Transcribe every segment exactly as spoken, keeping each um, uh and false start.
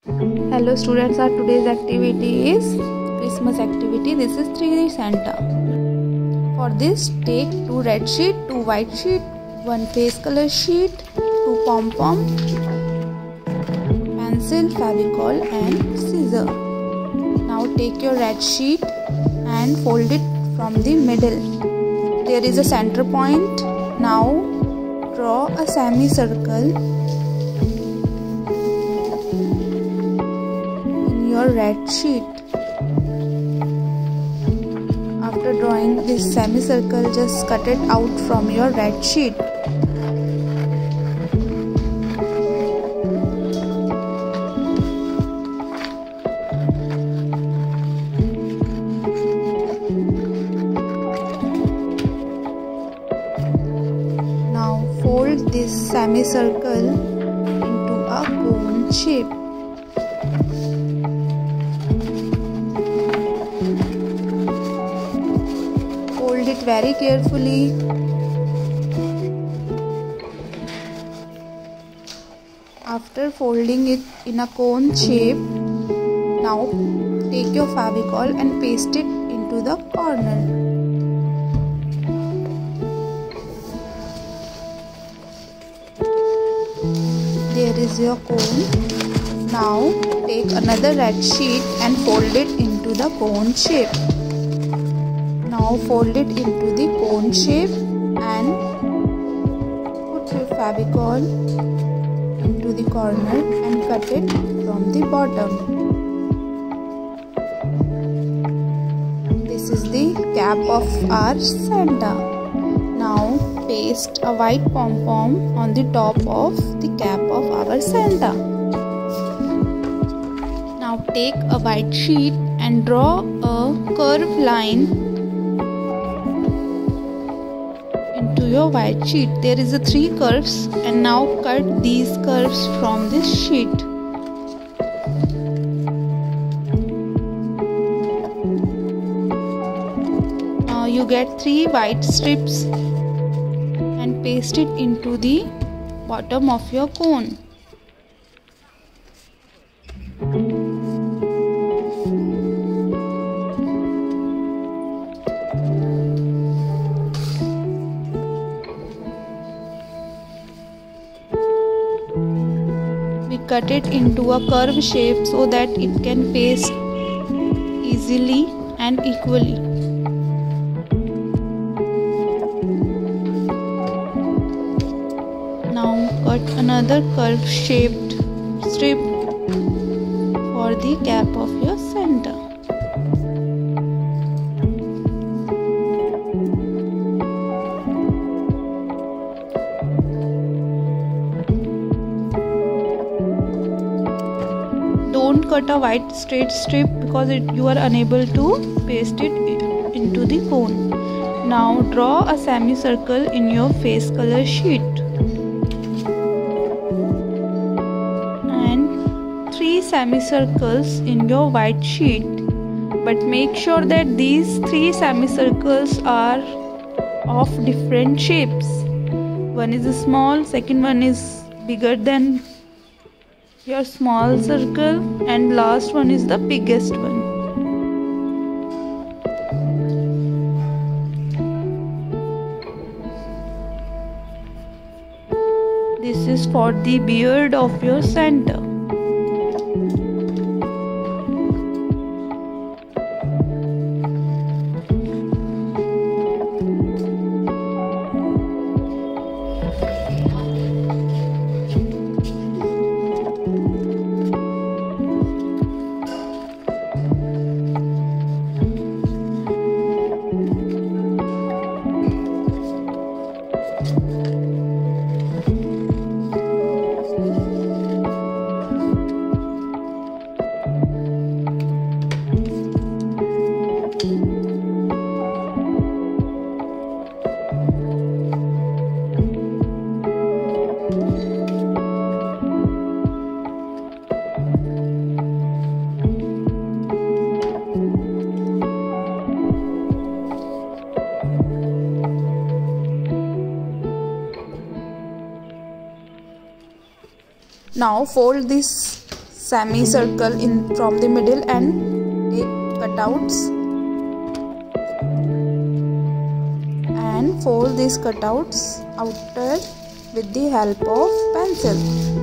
Hello students, our today's activity is Christmas activity. This is three D Santa. For this, take two red sheet, two white sheet, one face color sheet, two pom pom, pencil, favicol and scissor. Now take your red sheet and fold it from the middle. There is a center point. Now draw a semicircle your red sheet. After drawing this semicircle, just cut it out from your red sheet. Now fold this semicircle into a cone shape. Fold it very carefully. After folding it in a cone shape, now take your favicol and paste it into the corner. There is your cone. Now take another red sheet and fold it into the cone shape. Now fold it into the cone shape and put your favicol into the corner and cut it from the bottom. This is the cap of our Santa. Now paste a white pom-pom on the top of the cap of our Santa. Now take a white sheet and draw a curved line into your white sheet. There is a three curves, and now cut these curves from this sheet. Now you get three white strips and paste it into the bottom of your cone. We cut it into a curve shape so that it can paste easily and equally. Now cut another curve shaped strip for the cap of your Santa. Don't cut a white straight strip because it, you are unable to paste it into the cone. Now draw a semicircle in your face color sheet and three semicircles in your white sheet. But make sure that these three semicircles are of different shapes. One is small, second one is bigger than your small circle, and last one is the biggest one. This is for the beard of your Santa. Now fold this semicircle in from the middle and take cutouts and fold these cutouts outer with the help of pencil.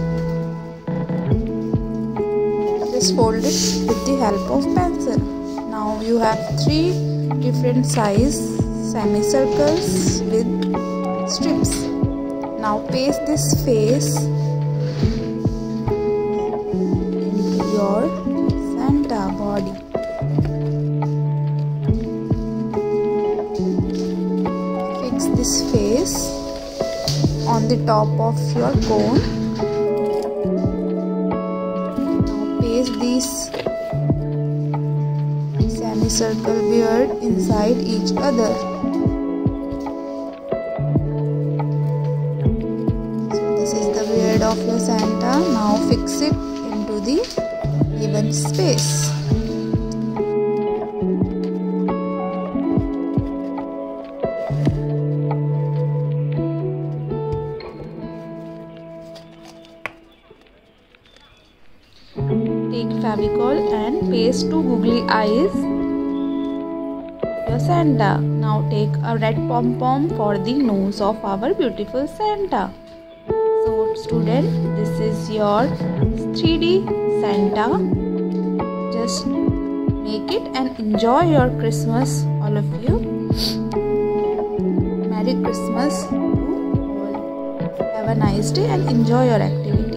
Just fold it with the help of pencil. Now you have three different size semicircles with strips. Now paste this face into your Santa body. Fix this face on the top of your cone. Now paste this semicircle beard inside each other. So this is the beard of your Santa. Now fix it into the even space. Take Fevicol and paste two googly eyes of your Santa. Now take a red pom-pom for the nose of our beautiful Santa. So student, this is your three D Santa. Just make it and enjoy your Christmas, all of you. Merry Christmas to all. Have a nice day and enjoy your activity.